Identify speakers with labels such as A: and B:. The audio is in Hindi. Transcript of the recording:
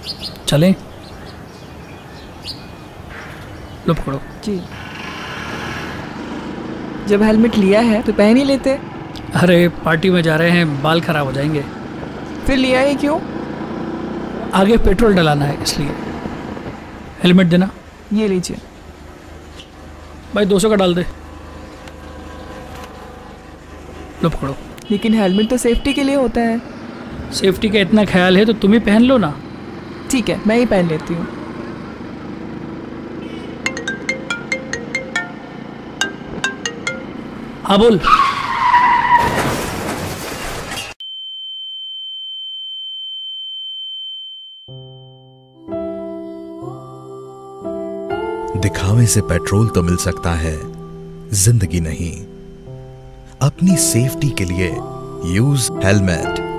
A: चलें? लो पकड़ो।
B: जी। जब हेलमेट लिया है तो पहन ही लेते।
A: अरे पार्टी में जा रहे हैं, बाल खराब हो जाएंगे।
B: फिर लिया ही क्यों?
A: आगे पेट्रोल डलाना है इसलिए। हेलमेट देना।
B: ये लीजिए।
A: भाई 200 का डाल दे। लो पकड़ो।
B: लेकिन हेलमेट तो सेफ्टी के लिए होता है।
A: सेफ्टी का इतना ख्याल है तो तुम ही पहन लो ना।
B: ठीक है, मैं ही पहन लेती हूँ।
A: हाँ बोल।
C: दिखावे से पेट्रोल तो मिल सकता है, जिंदगी नहीं। अपनी सेफ्टी के लिए यूज हेलमेट।